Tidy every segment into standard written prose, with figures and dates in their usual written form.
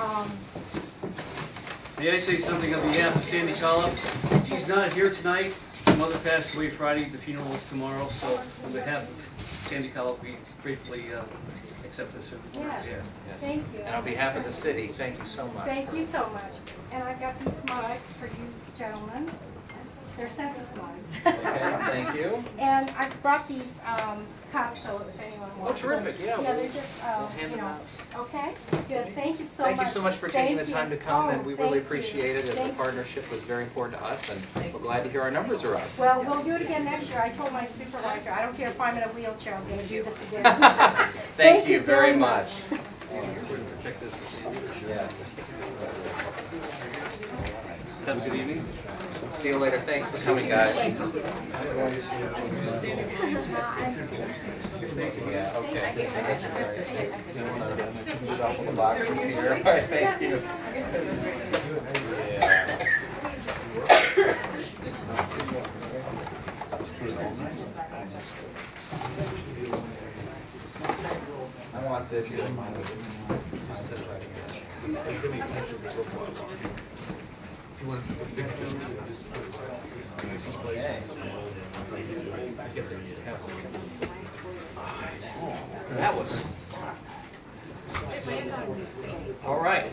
May I say something on behalf of Sandy Collop? She's not here tonight. Her mother passed away Friday. The funeral is tomorrow. So on behalf of Sandy Collop, we gratefully accept this. Yes. Yes. Thank you. And on behalf of the city, thank you so much. Thank you so much. And I've got these mugs for you gentlemen. They're census mugs. Okay, thank you. And I brought these cups, so if anyone wants terrific, them. yeah. Yeah, they're just, hand you them know. out. Okay, good. Thank you so much. Thank you so much for taking the Thank time you. to come, Oh, and we thank really you. appreciate it. And Thank the partnership was very important to us, and we're glad to hear our numbers are up. Well, we'll do it again next year. I told my supervisor, I don't care if I'm in a wheelchair, I'm going to do this again. Thank you very much. Protect this for Sandy. Yes. Have a good evening. See you later. Thanks for coming, guys. Yeah, okay. That's great. Shuffle the boxes here. All right, thank you. Yeah. I want this in my That was all right.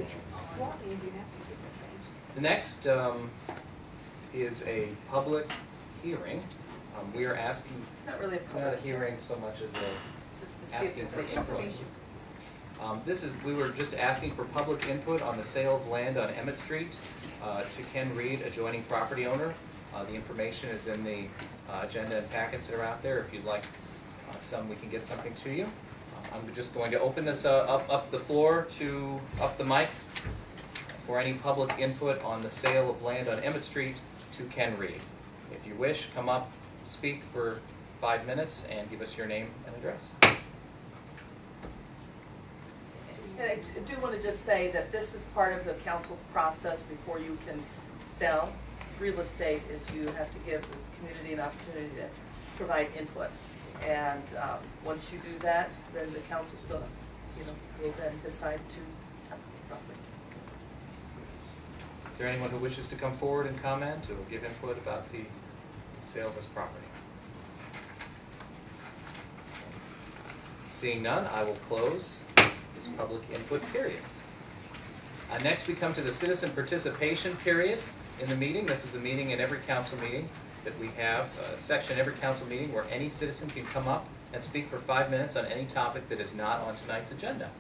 The next is a public hearing. We are asking. It's not really a Not public a hearing so much as a just to see if asking there's for any input. information. We were just asking for public input on the sale of land on Emmett Street to Ken Reed, adjoining property owner. The information is in the agenda and packets that are out there. If you'd like some, we can get something to you. I'm just going to open this up the floor to up the mic for any public input on the sale of land on Emmett Street to Ken Reed. If you wish, come up, speak for 5 minutes, and give us your name and address. And I do want to just say that this is part of the council's process before you can sell real estate, is you have to give this community an opportunity to provide input. And once you do that, then the council's going to, will then decide to sell the property. Is there anyone who wishes to come forward and comment or give input about the sale of this property? Seeing none, I will close this public input period. Next we come to the citizen participation period in the meeting. This is a meeting in every council meeting that we have, a section in every council meeting where any citizen can come up and speak for 5 minutes on any topic that is not on tonight's agenda.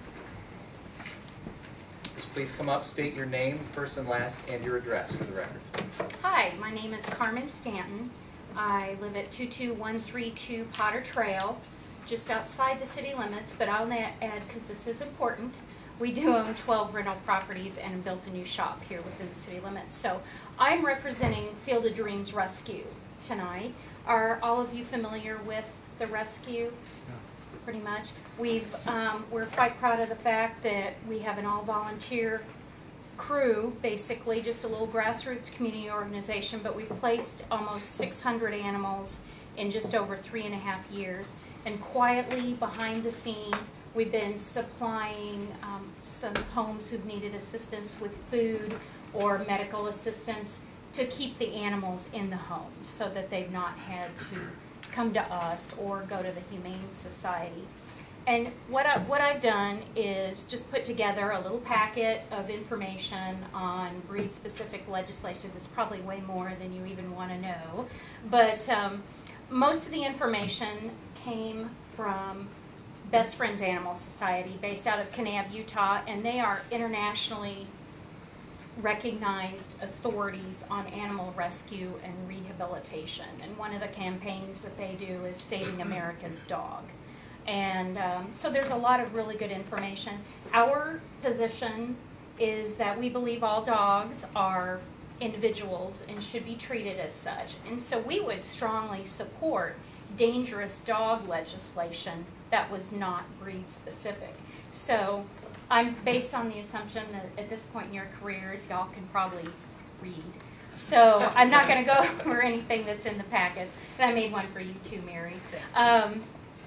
Just please come up, state your name, first and last, and your address for the record. Hi, my name is Carmen Stanton. I live at 22132 Potter Trail, just outside the city limits, but I'll add, because this is important, we do own 12 rental properties and built a new shop here within the city limits. So I'm representing Field of Dreams Rescue tonight. Are all of you familiar with the rescue? Pretty much. We're quite proud of the fact that we have an all-volunteer crew, basically just a little grassroots community organization, but we've placed almost 600 animals in just over 3.5 years. And quietly behind the scenes, we've been supplying some homes who've needed assistance with food or medical assistance to keep the animals in the homes so that they've not had to come to us or go to the Humane Society. And what I've done is just put together a little packet of information on breed-specific legislation that's probably way more than you even want to know. But most of the information came from Best Friends Animal Society, based out of Kanab, Utah, and they are internationally recognized authorities on animal rescue and rehabilitation. And one of the campaigns that they do is Saving America's Dog. And so there's a lot of really good information. Our position is that we believe all dogs are individuals and should be treated as such. And so we would strongly support dangerous dog legislation that was not breed specific. So I'm based on the assumption that at this point in your careers, y'all can probably read. So I'm not going to go over anything that's in the packets. And I made one for you too, Mary.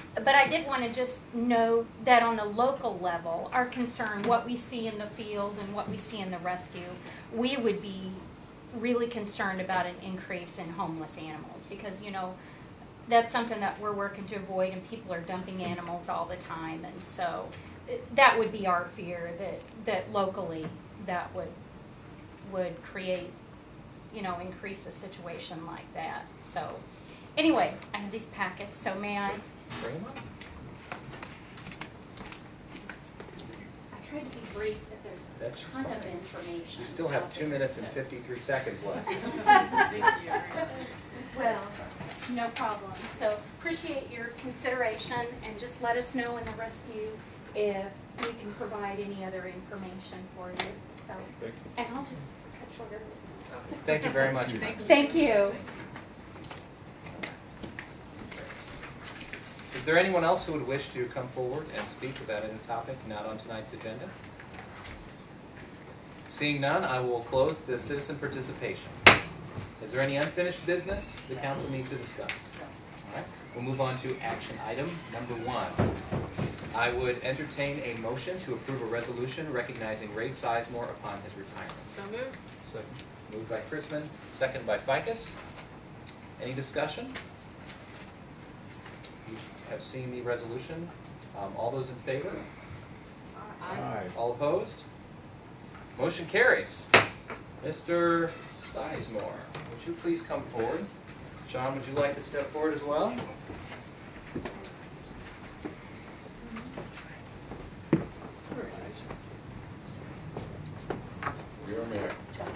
But I did want to just know that on the local level, our concern, what we see in the field and what we see in the rescue, we would be really concerned about an increase in homeless animals because, you know, that's something that we're working to avoid, and people are dumping animals all the time. And so that would be our fear, that locally that would create, you know, increase a situation like that. So anyway, I have these packets, so may I? Bring them up. I tried to be brief, but there's That's a just ton fine. of information. You still have 2 minutes and 53 seconds left. Well, no problem. So appreciate your consideration, and just let us know in the rescue if we can provide any other information for you. So, and I'll just cut shorter. Thank you very much. Thank you. Is there anyone else who would wish to come forward and speak about any topic not on tonight's agenda? Seeing none, I will close the citizen participation. Is there any unfinished business the council needs to discuss? All right, we'll move on to action item number 1. I would entertain a motion to approve a resolution recognizing Ray Sizemore upon his retirement. So moved. So moved by Chrisman, second by Ficus. Any discussion? You have seen the resolution. All those in favor? Aye. All opposed? Motion carries. Mr. Sizemore, would you please come forward? John, would you like to step forward as well? You're mayor.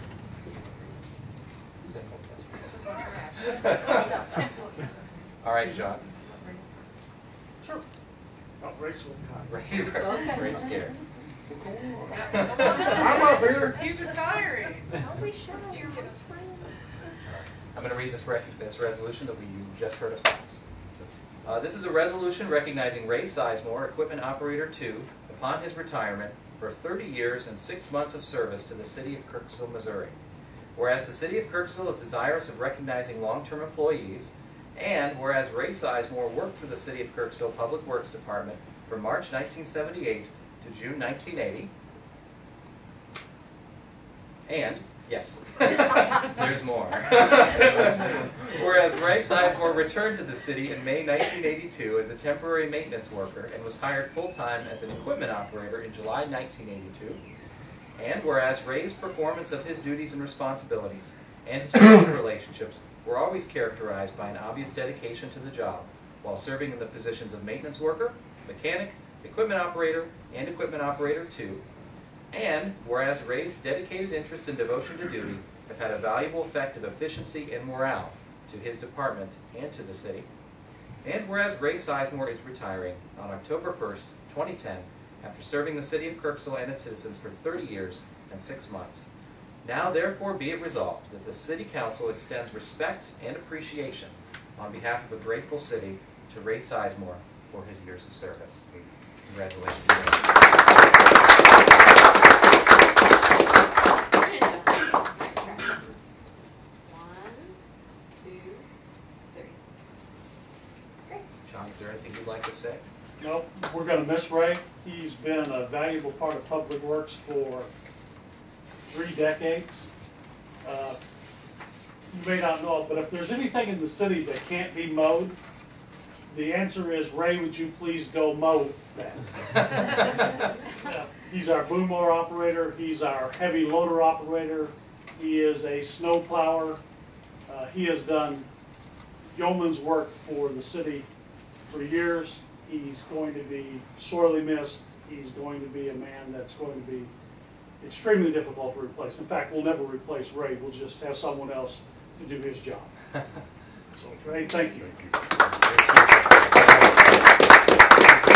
All right, John. Rachel. Ray scared. I'm up here. He's retiring. Don't be shy. You get us I'm going to read this resolution that you just heard us pass. This is a resolution recognizing Ray Sizemore, Equipment Operator 2, upon his retirement for 30 years and 6 months of service to the City of Kirksville, Missouri. Whereas the City of Kirksville is desirous of recognizing long-term employees, and whereas Ray Sizemore worked for the City of Kirksville Public Works Department from March 1978 to June 1980, and, yes, there's more. Whereas Ray Sizemore returned to the city in May 1982 as a temporary maintenance worker and was hired full-time as an equipment operator in July 1982, and whereas Ray's performance of his duties and responsibilities and his personal relationships were always characterized by an obvious dedication to the job while serving in the positions of maintenance worker, mechanic, equipment operator, and equipment operator 2, and whereas Ray's dedicated interest and devotion to duty have had a valuable effect of efficiency and morale to his department and to the city, and whereas Ray Sizemore is retiring on October 1st, 2010, after serving the City of Kirksville and its citizens for 30 years and 6 months. Now therefore be it resolved that the City Council extends respect and appreciation on behalf of a grateful city to Ray Sizemore for his years of service. Congratulations. Nice try. 1, 2, 3. John, is there anything you'd like to say? No, we're going to miss Ray. He's been a valuable part of Public Works for 3 decades. You may not know it, but if there's anything in the city that can't be mowed, the answer is, Ray, would you please go mow that? He's our boom mower operator. He's our heavy loader operator. He is a snow plower. He has done yeoman's work for the city for years. He's going to be sorely missed. He's going to be a man that's going to be extremely difficult to replace. In fact, we'll never replace Ray. We'll just have someone else to do his job. So, Ray, thank you.